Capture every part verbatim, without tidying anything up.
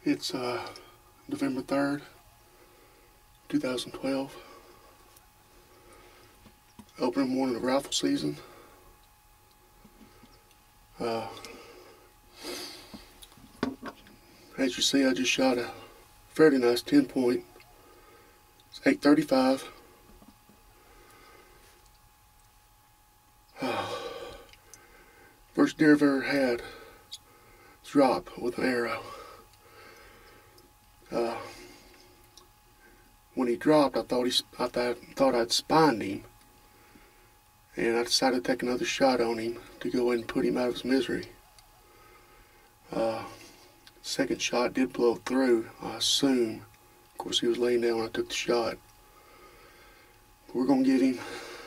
It's uh, November third, two thousand twelve. Opening morning of rifle season. Uh, as you see, I just shot a fairly nice ten point. It's eight thirty-five. Uh, first deer I've ever had drop with an arrow. Uh, when he dropped, I thought he, I thought, thought I'd spined him, and I decided to take another shot on him to go in and put him out of his misery. Uh, second shot did blow through, I assume. Of course, he was laying down when I took the shot. We're gonna give him.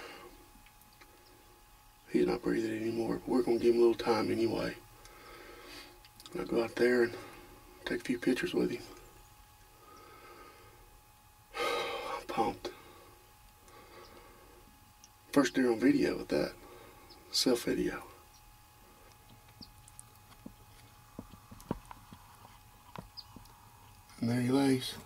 He's not breathing anymore, but we're gonna give him a little time anyway. I'll go out there and take a few pictures with him. I'm pumped. First deer on video with that. Self video. And there he lays.